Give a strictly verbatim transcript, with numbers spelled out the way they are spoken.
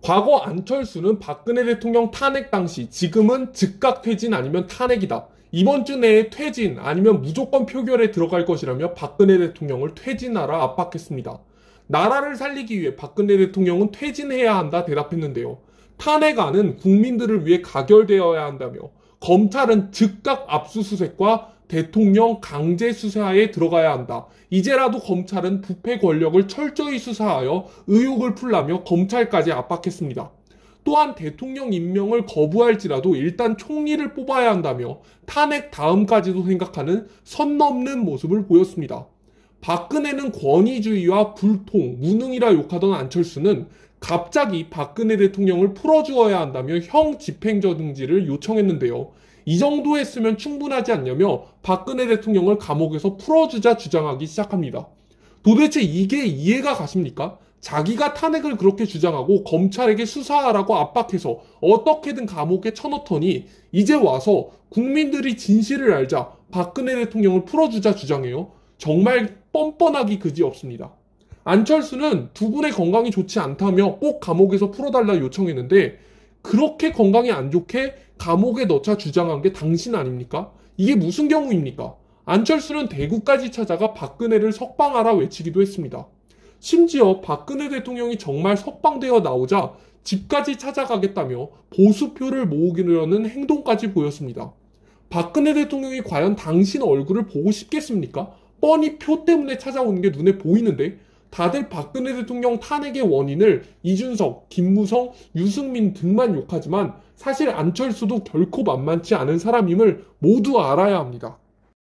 과거 안철수는 박근혜 대통령 탄핵 당시 지금은 즉각 퇴진 아니면 탄핵이다. 이번 주 내에 퇴진 아니면 무조건 표결에 들어갈 것이라며 박근혜 대통령을 퇴진하라 압박했습니다. 나라를 살리기 위해 박근혜 대통령은 퇴진해야 한다 대답했는데요. 탄핵안은 국민들을 위해 가결되어야 한다며 검찰은 즉각 압수수색과 대통령 강제 수사에 들어가야 한다. 이제라도 검찰은 부패 권력을 철저히 수사하여 의혹을 풀라며 검찰까지 압박했습니다. 또한 대통령 임명을 거부할지라도 일단 총리를 뽑아야 한다며 탄핵 다음까지도 생각하는 선 넘는 모습을 보였습니다. 박근혜는 권위주의와 불통, 무능이라 욕하던 안철수는 갑자기 박근혜 대통령을 풀어주어야 한다며 형 집행정지를 요청했는데요. 이 정도 했으면 충분하지 않냐며 박근혜 대통령을 감옥에서 풀어주자 주장하기 시작합니다. 도대체 이게 이해가 가십니까? 자기가 탄핵을 그렇게 주장하고 검찰에게 수사하라고 압박해서 어떻게든 감옥에 쳐넣더니 이제 와서 국민들이 진실을 알자 박근혜 대통령을 풀어주자 주장해요. 정말 뻔뻔하기 그지없습니다. 안철수는 두 분의 건강이 좋지 않다며 꼭 감옥에서 풀어달라 요청했는데 그렇게 건강이 안 좋게 감옥에 넣자 주장한 게 당신 아닙니까? 이게 무슨 경우입니까? 안철수는 대구까지 찾아가 박근혜를 석방하라 외치기도 했습니다. 심지어 박근혜 대통령이 정말 석방되어 나오자 집까지 찾아가겠다며 보수표를 모으려는 행동까지 보였습니다. 박근혜 대통령이 과연 당신 얼굴을 보고 싶겠습니까? 뻔히 표 때문에 찾아오는 게 눈에 보이는데 다들 박근혜 대통령 탄핵의 원인을 이준석, 김무성, 유승민 등만 욕하지만 사실 안철수도 결코 만만치 않은 사람임을 모두 알아야 합니다.